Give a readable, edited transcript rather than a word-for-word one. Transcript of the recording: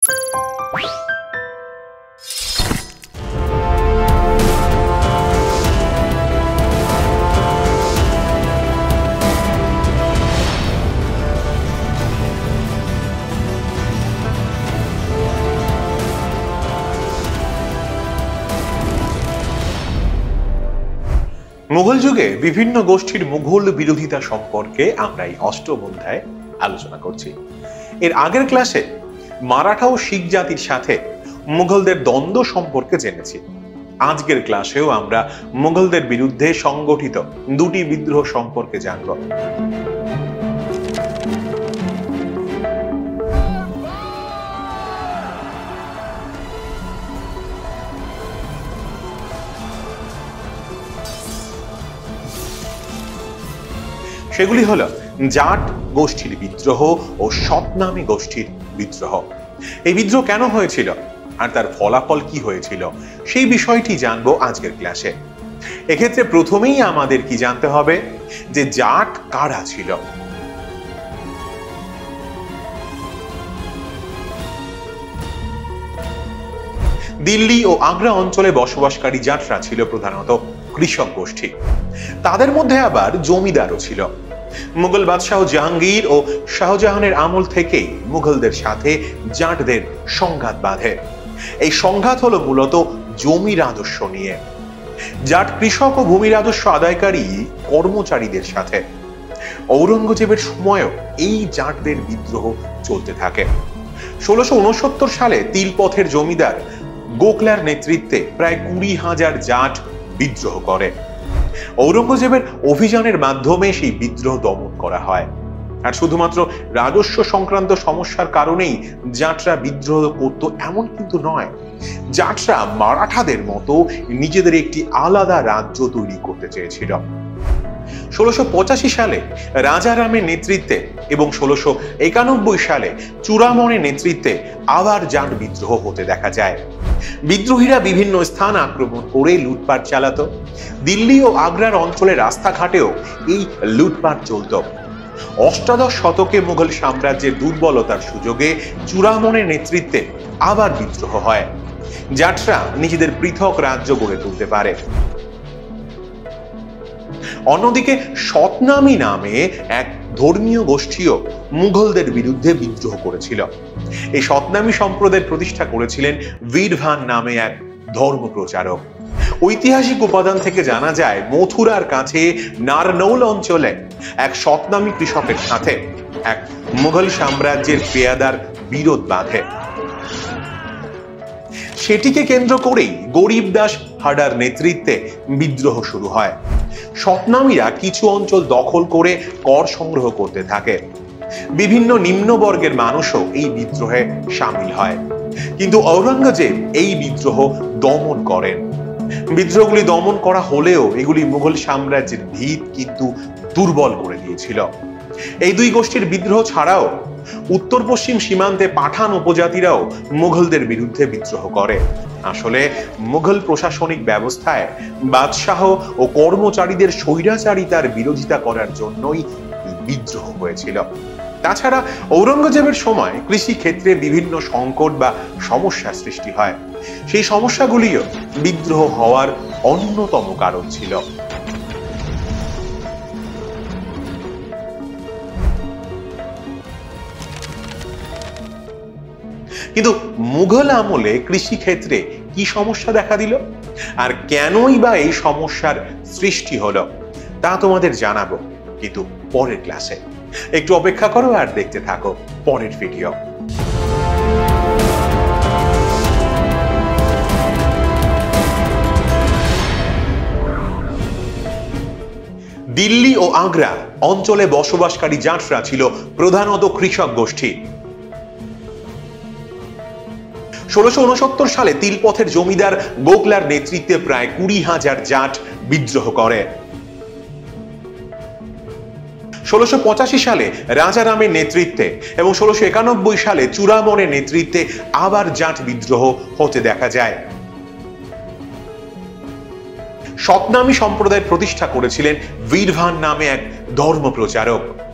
মুঘল যুগে বিভিন্ন গোষ্ঠীর মুঘল বিরোধিতা সম্পর্কে আমরা এই অষ্টম অধ্যায়ে আলোচনা করছি। এর আগের ক্লাসে মারাঠা ও শিখ জাতির সাথে মুঘলদের দ্বন্দ্ব সম্পর্কে জেনেছি। আজকের ক্লাসেও আমরা মুঘলদের বিরুদ্ধে সংগঠিত দুটি বিদ্রোহ সম্পর্কে জানব। সেগুলি হলো জাট গোষ্ঠীর বিদ্রোহ ও সতনামী গোষ্ঠীর বিদ্রোহ। এই বিদ্রোহ কেন হয়েছিল আর তার ফলাফল কি হয়েছিল সেই বিষয়টি জানবো আজকের ক্লাসে। এক্ষেত্রে প্রথমেই আমাদের কি জানতে হবে যে জাট কারা ছিল। দিল্লি ও আগ্রা অঞ্চলে বসবাসকারী জাটরা ছিল প্রধানত কৃষক গোষ্ঠী। তাদের মধ্যে আবার জমিদারও ছিল। মুঘল বাদশাহ জাহাঙ্গীর ও শাহজাহানের আমল থেকেই মুঘলদের সাথে জাটদের সংঘাত বাঁধে। এই সংঘাত হলো মূলত জমি রাজস্ব নিয়ে। জাট কৃষক ও ভূমি রাজস্ব আদায়কারী কর্মচারীদের সাথে ঔরঙ্গজেবের সময়ও এই জাটদের বিদ্রোহ চলতে থাকে। 1669 সালে তিলপথের জমিদার গোখলার নেতৃত্বে প্রায় 20,000 জাট বিদ্রোহ করে। ঔরঙ্গজেবের অভিযানের মাধ্যমে সেই বিদ্রোহ দমন করা হয়। আর শুধুমাত্র রাজস্ব সংক্রান্ত সমস্যার কারণেই জাটরা বিদ্রোহ করত এমন কিন্তু নয়। জাটরা মারাঠাদের মতো নিজেদের একটি আলাদা রাজ্য তৈরি করতে চেয়েছিল। 1685 সালে রাজারামের নেতৃত্বে এবং 1691 সালে চূড়ামনের নেতৃত্বে আবার জাট বিদ্রোহ হতে দেখা যায়। বিদ্রোহীরা বিভিন্ন স্থান আক্রমণ করে লুটপাট চালাতো। দিল্লি ও আগ্রার অঞ্চলে রাস্তাঘাটেও এই লুটপাট চলত। অষ্টাদশ শতকে মুঘল সাম্রাজ্যের দুর্বলতার সুযোগে চূড়ামনের নেতৃত্বে আবার বিদ্রোহ হয়। জাটরা নিজেদের পৃথক রাজ্য গড়ে তুলতে পারে। অন্যদিকে সতনামী নামে এক ধর্মীয় গোষ্ঠীও মুঘলদের বিরুদ্ধে বিদ্রোহ করেছিল। এই সতনামী সম্প্রদায়ের প্রতিষ্ঠা করেছিলেন বীরভান নামে এক ধর্ম প্রচারক। ঐতিহাসিক উপাদান থেকে জানা যায় মথুরার কাছে নারনৌল অঞ্চলে এক সতনামী কৃষকের সাথে এক মুঘল সাম্রাজ্যের পেয়াদার বিরোধ বাঁধে। সেটিকে কেন্দ্র করেই গরিবদাস হাডার নেতৃত্বে বিদ্রোহ শুরু হয়। সতনামীরা কিছু অঞ্চল দখল করে কর সংগ্রহ করতে থাকে। বিভিন্ন নিম্নবর্গের মানুষও এই বিদ্রোহে সামিল হয়। কিন্তু ঔরঙ্গজেব এই বিদ্রোহ দমন করেন। বিদ্রোহগুলি দমন করা হলেও এগুলি মুঘল সাম্রাজ্যের ভিত কিন্তু দুর্বল করে দিয়েছিল। এই দুই গোষ্ঠীর বিদ্রোহ ছাড়াও উত্তর পশ্চিম সীমান্তে পাঠান উপজাতিরাও মুঘলদের বিরুদ্ধে বিদ্রোহ করে। আসলে মুঘল প্রশাসনিক ব্যবস্থায় বাদশাহ ও কর্মচারীদের স্বৈরাচারিতার বিরোধিতা করার জন্যই বিদ্রোহ হয়েছিল। তাছাড়া ঔরঙ্গজেবের সময় কৃষি ক্ষেত্রে বিভিন্ন সংকট বা সমস্যার সৃষ্টি হয়। সেই সমস্যাগুলিও বিদ্রোহ হওয়ার অন্যতম কারণ ছিল। কিন্তু মুঘল আমলে কৃষি ক্ষেত্রে কি সমস্যা দেখা দিল আর কেনই বা এই সমস্যার সৃষ্টি হলো তা তোমাদের জানাবো, কিন্তু পরের ক্লাসে। একটু অপেক্ষা করো আর দেখতে থাকো পরের ভিডিও। দিল্লি ও আগ্রা অঞ্চলে বসবাসকারী জাটরা ছিল প্রধানত কৃষক গোষ্ঠী। 1669 সালে তিলপথের জমিদার গোখলার নেতৃত্বে প্রায় 20,000 জাট বিদ্রোহ করে। 1685 সালে রাজারামের নেতৃত্বে এবং 1691 সালে চূড়ামনের নেতৃত্বে আবার জাট বিদ্রোহ হতে দেখা যায়। সতনামী সম্প্রদায়ের প্রতিষ্ঠা করেছিলেন বীরভান নামে এক ধর্ম প্রচারক।